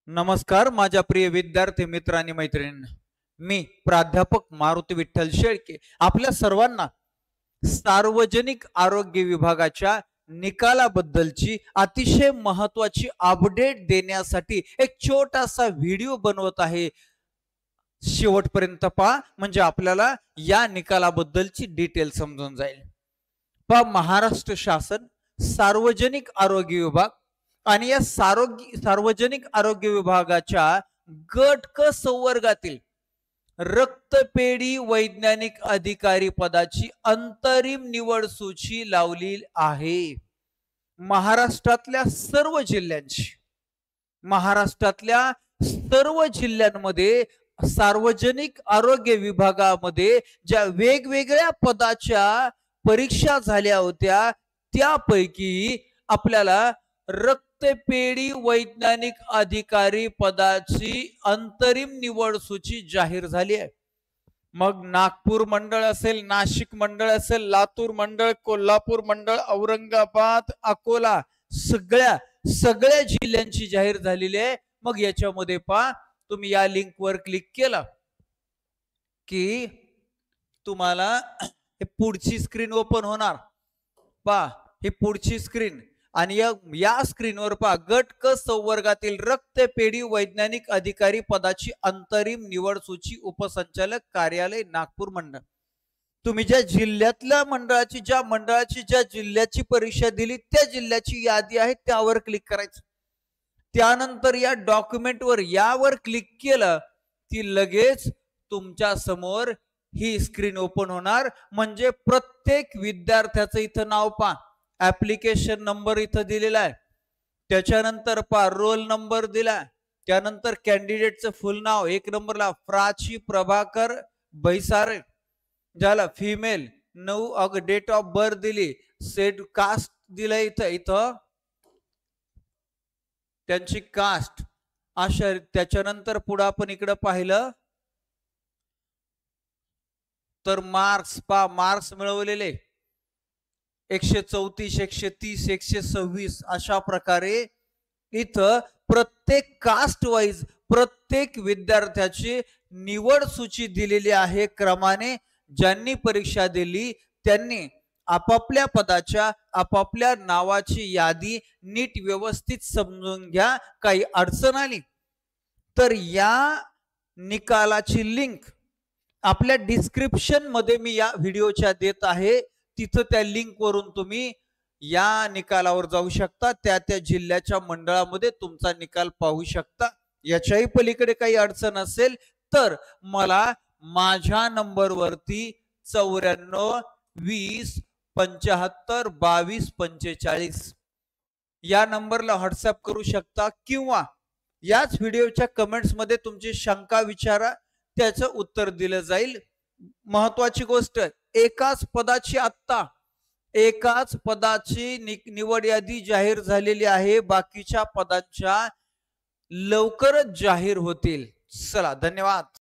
नमस्कार माझ्या प्रिय विद्यार्थी मित्र आणि मैत्रिणींनो, मी प्राध्यापक मारुती विठ्ठल शेळके आपल्या सर्वांना सार्वजनिक आरोग्य विभागाच्या निकालाबद्दलची अतिशय महत्त्वाची अपडेट देण्यासाठी एक छोटासा व्हिडिओ बनवत आहे। शेवटपर्यंत पहा म्हणजे आपल्याला या निकालाबद्दलची डिटेल समजून जाईल। पहा, महाराष्ट्र शासन सार्वजनिक आरोग्य विभाग आणि या सार्वजनिक आरोग्य विभागाच्या गट क संवर्गातील रक्तपेढी वैज्ञानिक अधिकारी पदाची अंतरिम निवड सूची लावली आहे। महाराष्ट्रातल्या सर्व जिल्ह्यांमध्ये सार्वजनिक आरोग्य विभागामध्ये ज्या वेगवेगळ्या पदाच्या परीक्षा झाल्या होत्या त्यापैकी आपल्याला रक्तपेढी वैज्ञानिक अधिकारी पदाची अंतरिम निवड सूची जाहीर झाली आहे। मग नागपूर मंडळ असेल, नाशिक मंडळ असेल, लातूर मंडळ, कोल्हापूर मंडळ, औरंगाबाद, अकोला सगळ्या जिल्ह्यांची जाहीर झालेली आहे। मग याच्यामध्ये पहा, तुम्ही या लिंक वर क्लिक केला की तुम्हाला हे पुढची स्क्रीन ओपन होणार। पहा, ही पुढची स्क्रीन आणि या स्क्रीनवर पहा, गट क संवर्गातील रक्तपेढी वैज्ञानिक अधिकारी पदाची अंतरिम निवड सूची उपसंचालक कार्यालय नागपूर मंडळ। तुम्ही ज्या जिल्ह्यातल्या ज्या जिल्ह्याची परीक्षा दिली त्या जिल्ह्याची यादी आहे त्यावर क्लिक करायचं। त्यानंतर या डॉक्युमेंट वर यावर क्लिक केलं की लगेच तुमच्या समोर ही स्क्रीन ओपन होणार। म्हणजे प्रत्येक विद्यार्थ्याचं इथं नाव पहा, ऍप्लिकेशन नंबर इथं दिलेला आहे, त्याच्यानंतर पहा रोल नंबर दिला, त्यानंतर कॅन्डिडेटचं फुल नाव, एक नंबरला प्राची प्रभाकर बैसारे झालं, female, 9 August date of birth दिली, सेड कास्ट दिलं इथं त्यांची कास्ट अशा। त्याच्यानंतर पुढे आपण इकडे पाहिलं तर मार्क्स मिळवलेले 134, 130, 126 अशा प्रकारे इथं प्रत्येक कास्ट वाईज प्रत्येक विद्यार्थ्याची निवड सूची दिलेली आहे क्रमाने। ज्यांनी परीक्षा दिली त्यांनी आपापल्या पदाच्या आपापल्या नावाची यादी नीट व्यवस्थित समजून घ्या। काही अडचण आली तर या निकालाची लिंक आपल्या डिस्क्रिप्शन मध्ये मी या व्हिडिओच्या देत आहे, तिथं त्या लिंक वरून तुम्ही या निकालावर जाऊ शकता, त्या जिल्ह्याच्या मंडळामध्ये तुमचा निकाल पाहू शकता। याच्याही पलीकडे काही अडचण असेल तर मला माझ्या नंबरवरती 94 20 75 22 45 या नंबरला व्हॉट्सअप करू शकता किंवा याच व्हिडिओच्या कमेंट्स मध्ये तुमची शंका विचारा, त्याचं उत्तर दिलं जाईल। महत्वाची गोष्ट, एकाच पदाची निवड यादी जाहीर झालेली आहे, बाकीच्या पदांच्या लवकरच जाहीर होतील। चला, धन्यवाद।